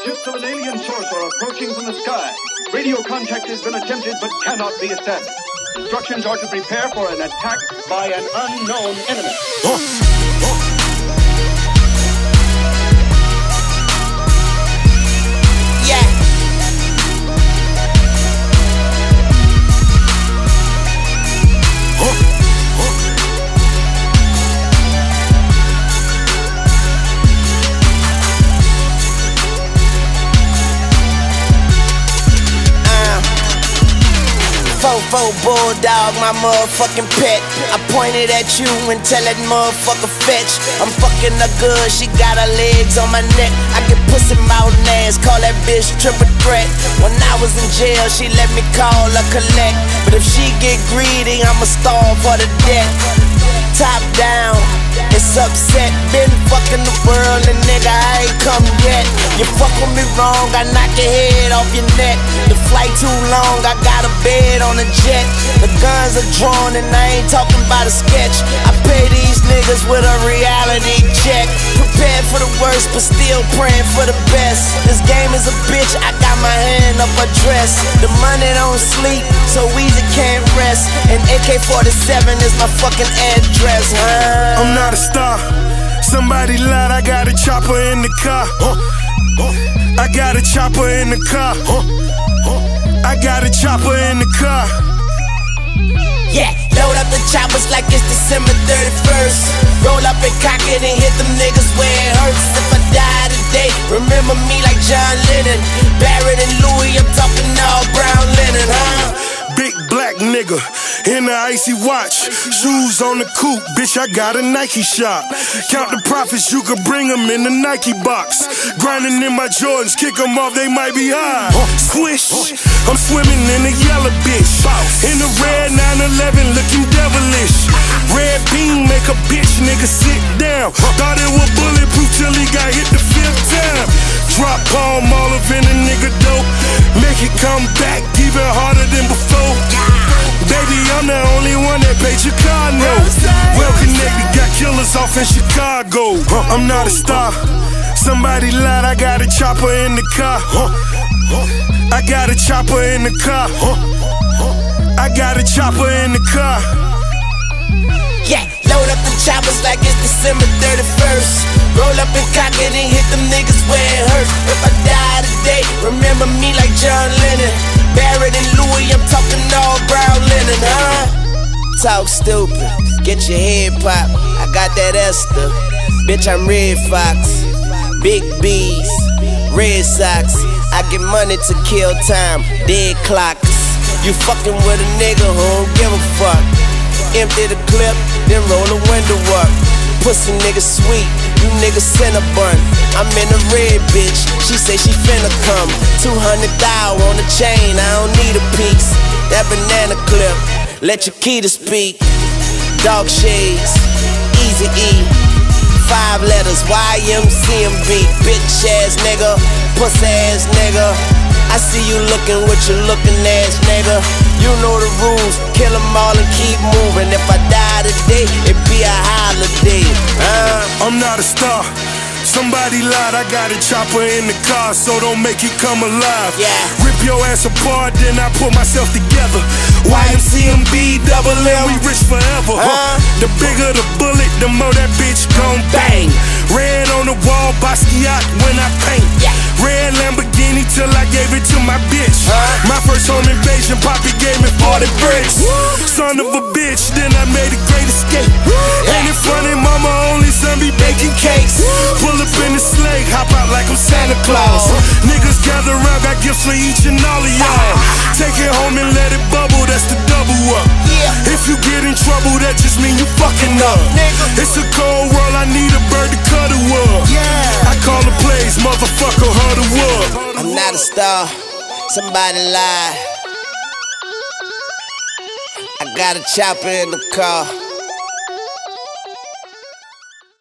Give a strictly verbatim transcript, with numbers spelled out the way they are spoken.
Ships of an alien source are approaching from the sky. Radio contact has been attempted but cannot be established. Instructions are to prepare for an attack by an unknown enemy. Oh. Oh. Fofo bulldog, my motherfucking pet. I pointed at you and tell that motherfucker fetch. I'm fucking her good, she got her legs on my neck. I get pussy mouth ass, call that bitch triple threat. When I was in jail, she let me call her collect. But if she get greedy, I'ma starve her to death. Top down, it's upset. Been fucking the world and nigga, I ain't come yet. You fuck with me wrong, I knock your head off your neck. The flight too long, I got a bed on a jet. The guns are drawn and I ain't talking about a sketch. I pay these niggas with a reality check. Prepared for the worst, but still praying for the best. This game is a bitch, I got my hand up her dress. The money don't sleep, so easy can't rest. And A K forty-seven is my fucking address, huh? I'm not a star, somebody lied, I got a chopper in the car. Huh? Huh? I got a chopper in the car. Huh? Huh? I got a chopper in the car. Yeah, load up the choppers like it's December thirty-first. Roll up and cock it and hit them niggas where it hurts. If I die today, remember me like John Lennon. Barrett and Louis, I'm talking all brown linen, huh? Big black nigga in the icy watch, shoes on the coupe, bitch, I got a Nike shop. Count the profits, you could bring them in the Nike box. Grinding in my Jordans, kick them off, they might be high. Swish, I'm swimming in the yellow bitch. In the red nine eleven, looking devilish. Red beam, make a bitch nigga sit down. Thought it was bulletproof till he got hit the fifth time. Drop palm olive in a nigga dope. Make it come back even harder than before. Baby, I'm the only one that paid your car note. Well connected, got killers off in Chicago. I'm not a star, somebody lied, I got a chopper in the car. I got a chopper in the car. I got a chopper in the car. Yeah, load up the choppers like it's December thirty-first. Roll up and cock it and hit them niggas where it hurts. If I die today, remember me like John Lennon. Barrett and Louis, I'm talking all brown linen, huh? Talk stupid, get your head popped. I got that Esther, bitch, I'm Red Fox. Big B's, Red Sox. I get money to kill time, dead clocks. You fucking with a nigga who don't give a fuck. Empty the clip, then roll the window up. Pussy nigga sweet, you niggas Cinnabon. I'm in a red bitch, she say she finna come. Two hundred thou on the chain, I don't need a piece. That banana clip, let your key to speak. Dog shades, Easy E. Five letters, Y M C M B. Bitch ass nigga, pussy ass nigga. I see you looking with your looking ass nigga. You know the rules, kill them all and keep moving. If I die today, it be a holiday, uh. I'm not a star, somebody lied, I got a chopper in the car, so don't make it come alive. Yeah. Rip your ass apart, then I put myself together. Y M C M B, double M, we rich forever. Huh? The bigger the bullet, the more that bitch gon' bang. Red on the wall, Basquiat when I paint. Yeah. Red Lamborghini till I gave it to my bitch. Huh? My first home invasion, Poppy gave me forty bricks. Woo. Son of a bitch, then I made a great escape. Yeah. Ain't it funny, mama only son be baking cakes. Woo. Pull up in the sleigh, hop out like I'm Santa Claus. Uh. Niggas gather around, got gifts for each and all of y'all. Uh. Take it home and let it bubble, that's the double up. Yeah. If you get in trouble, that just mean you fucking up. Nigga. It's a cold world, I need a bird to cuddle up. Yeah. I call the plays, motherfucker, huddle up. I'm not a star, somebody lied. I got a chopper in the car.